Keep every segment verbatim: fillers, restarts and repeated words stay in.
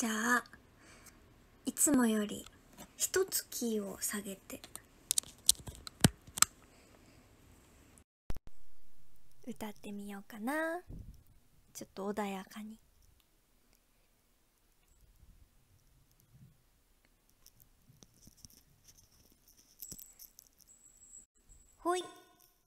じゃあいつもより一つキーを下げて歌ってみようかな。ちょっと穏やかに。ほい。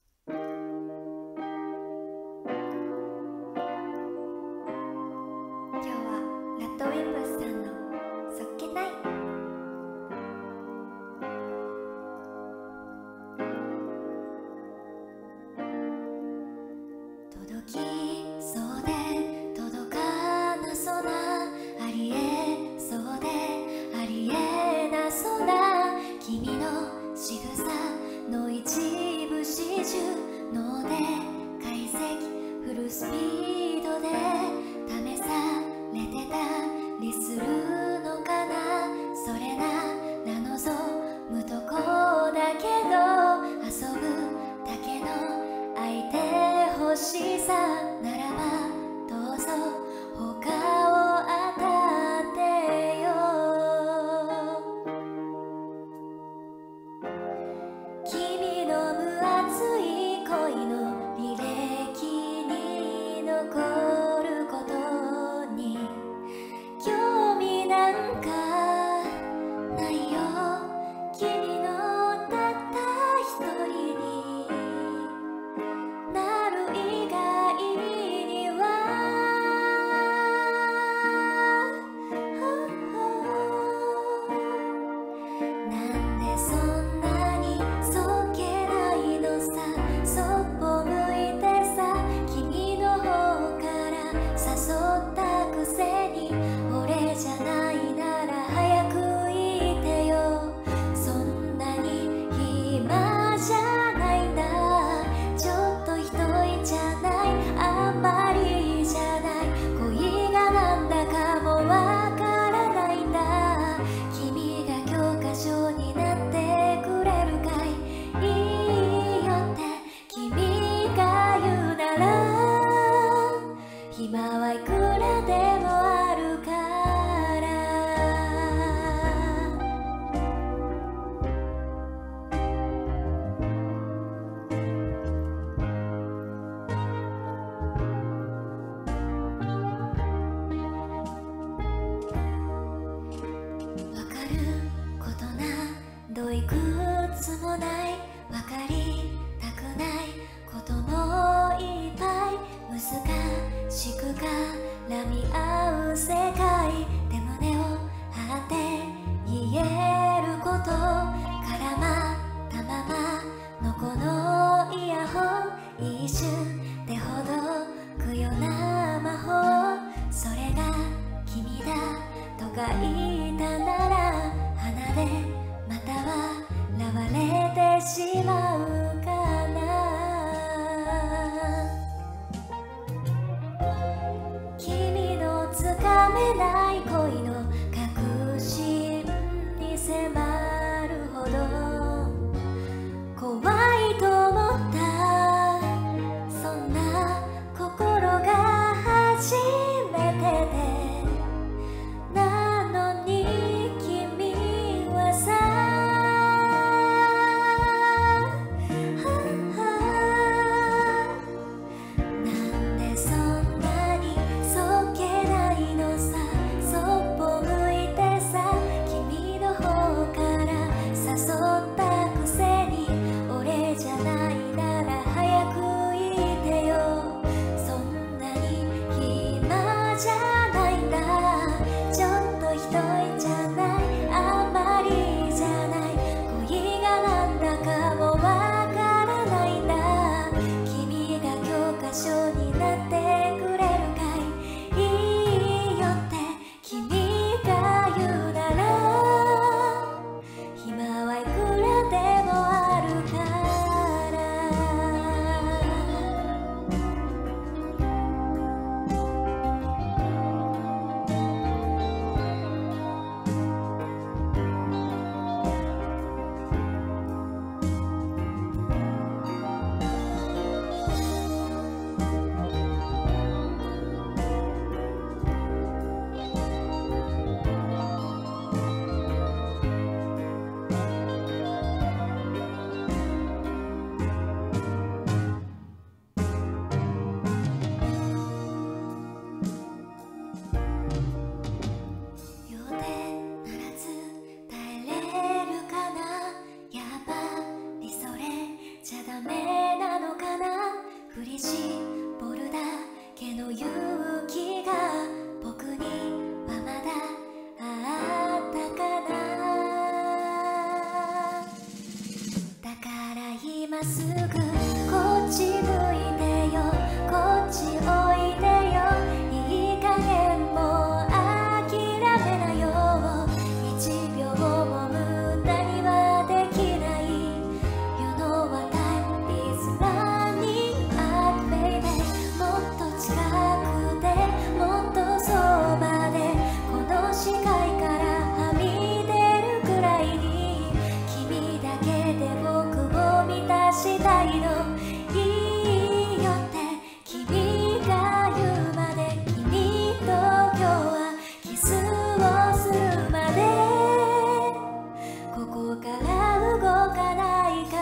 今日はラッドウィンプスさんのそっけない。届きそうで届かなそうな、ありえそうでありえなそうな君の仕草の一部始終脳で解析フルスピードで試されてたりするのかな。それなら望むとこだけど遊ぶだけの相手欲しさならばどうぞ他を当たってよ。君の分厚い恋の履歴に残ることに興味なんかないよ。 ちゃダメなのかな。振り絞るだけの勇気が僕にはまだあったかな。だから今すぐこっち向いてよ、こっちおいでよ。いい加減もう諦めなよ。一秒も無駄にはできない。 You know what time is running out baby。 もっと近くでもっとそばでこの視界からはみ出るくらいに君だけで僕を満たしたいの。いいよって君が言うまで、君と今日はキスをするまでここから動かないから。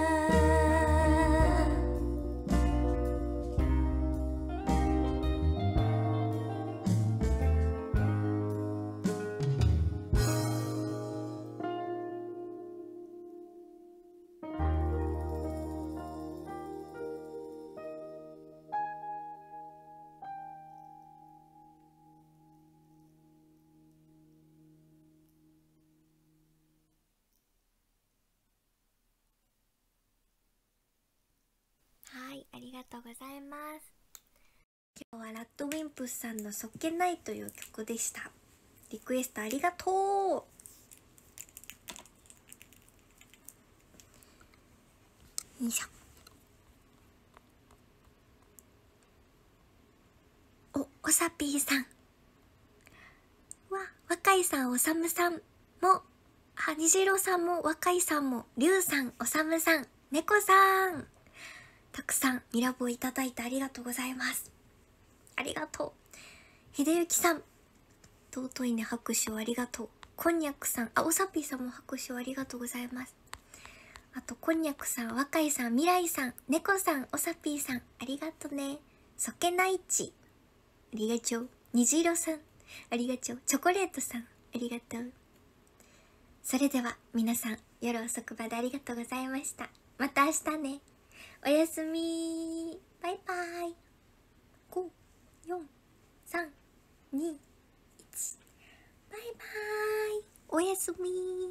はい、ありがとうございます。今日はラッドウィンプスさんのそっけないという曲でした。リクエストありがとう。よいしょ。お、おさぴーさんわ、若いさん、おさむさんも、はにじろさんも、若いさんも、りゅうさん、おさむさん、ねこさん、たくさんミラボいただいてありがとうございます。ありがとう。ひでゆきさん、尊いね、拍手をありがとう。こんにゃくさん、あ、おさぴーさんも拍手をありがとうございます。あと、こんにゃくさん、若いさん、みらいさん、ねこさん、おさぴーさん、ありがとね。そけないち、ありがとう。にじいろさん、ありがとう。チョコレートさん、ありがとう。それでは、皆さん、夜遅くまでありがとうございました。また明日ね。おやすみ。バイバイ。ご、よん、さん、に、いち。バイバイ。おやすみ。